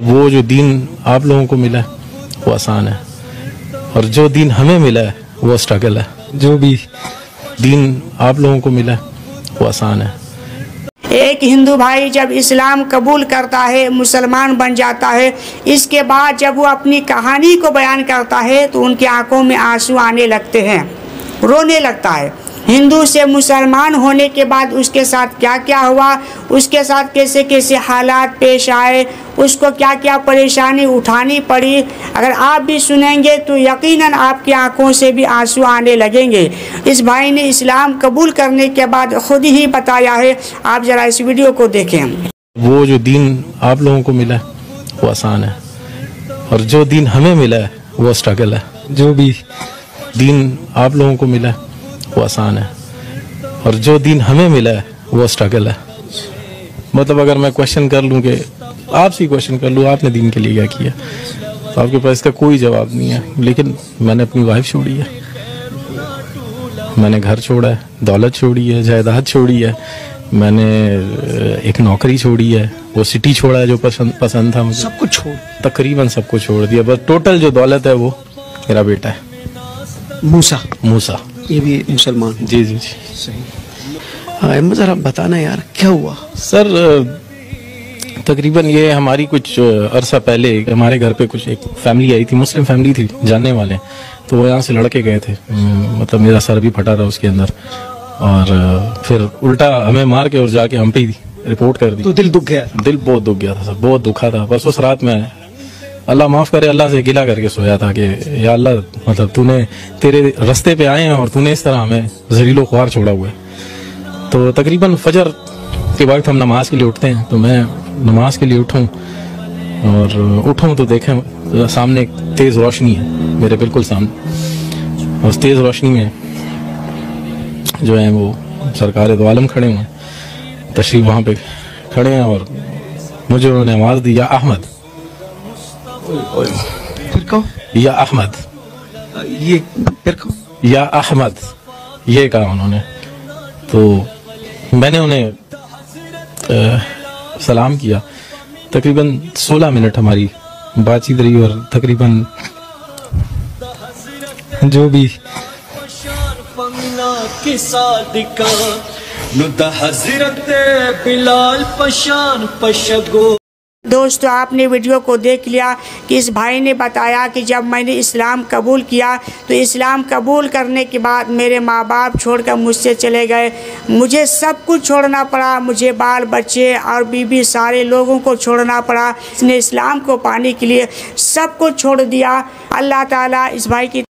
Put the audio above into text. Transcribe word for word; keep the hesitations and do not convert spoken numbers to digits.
वो जो दीन आप लोगों को मिला है वो आसान है, और जो दीन हमें मिला है वो स्ट्रगल है। जो भी दीन आप लोगों को मिला है वो आसान है। एक हिंदू भाई जब इस्लाम कबूल करता है, मुसलमान बन जाता है, इसके बाद जब वो अपनी कहानी को बयान करता है तो उनकी आंखों में आंसू आने लगते हैं, रोने लगता है। हिंदू से मुसलमान होने के बाद उसके साथ क्या क्या हुआ, उसके साथ कैसे कैसे हालात पेश आए, उसको क्या क्या परेशानी उठानी पड़ी, अगर आप भी सुनेंगे तो यकीनन आपकी आंखों से भी आंसू आने लगेंगे। इस भाई ने इस्लाम कबूल करने के बाद खुद ही बताया है, आप ज़रा इस वीडियो को देखें। वो जो दीन आप लोगों को मिला है वो आसान है, और जो दीन हमें मिला है वो स्ट्रगल है। जो भी दीन आप लोगों को मिला है वो आसान है, और जो दीन हमें मिला है वो स्ट्रगल है। मतलब अगर मैं क्वेश्चन कर लूँ कि आपसे क्वेश्चन कर लूँ आपने दीन के लिए क्या किया, तो आपके पास इसका कोई जवाब नहीं है। लेकिन मैंने अपनी वाइफ छोड़ी है, मैंने घर छोड़ा है, दौलत छोड़ी है, जायदाद छोड़ी है, मैंने एक नौकरी छोड़ी है, वो सिटी छोड़ा है जो पसंद पसंद था मुझे, सब कुछ छोड़, तकरीबन सब कुछ छोड़ दिया। बस टोटल जो दौलत है वो मेरा बेटा है, मूसा। मूसा ये भी मुसलमान? जी जी जी सही। हाँ, जरा बताना यार क्या हुआ। सर तकरीबन ये हमारी कुछ अरसा पहले हमारे घर पे कुछ एक फैमिली आई थी, मुस्लिम फैमिली थी, जानने वाले, तो वो यहाँ से लड़के गए थे, मतलब मेरा सर भी फटा रहा उसके अंदर, और फिर उल्टा हमें मार के और जाके हम पे ही रिपोर्ट कर दी। तो दिल दुख गया? दिल बहुत दुख गया था सर, बहुत दुखा था। बस उस रात में अल्लाह माफ करे, अल्लाह से गिला करके सोया था कि या अल्लाह, मतलब तूने तेरे रास्ते पे आए हैं और तूने इस तरह हमें जहरीलो ख्वार छोड़ा हुआ है। तो तकरीबन फजर के वक्त हम नमाज के लिए उठते हैं, तो मैं नमाज के लिए उठूं और उठूं तो देखें सामने एक तेज रोशनी है मेरे बिल्कुल सामने, और उस तेज रोशनी में जो है वो सरकार दो आलम खड़े हुए हैं, तशरीफ वहाँ पे खड़े हैं, और मुझे उन्होंने आवाज़ दी, या अहमद। फिर कहो या अहमद, ये फिर कहो या अहमद, ये कहा उन्होंने। तो मैंने उन्हें आ, सलाम किया। तकरीबन सोलह मिनट हमारी बातचीत रही, और तकरीबन जो भी दोस्तों, आपने वीडियो को देख लिया कि इस भाई ने बताया कि जब मैंने इस्लाम कबूल किया तो इस्लाम कबूल करने के बाद मेरे माँ बाप छोड़कर मुझसे चले गए, मुझे सब कुछ छोड़ना पड़ा, मुझे बाल बच्चे और बीवी सारे लोगों को छोड़ना पड़ा। इसने इस्लाम को पाने के लिए सब कुछ छोड़ दिया। अल्लाह ताला इस भाई की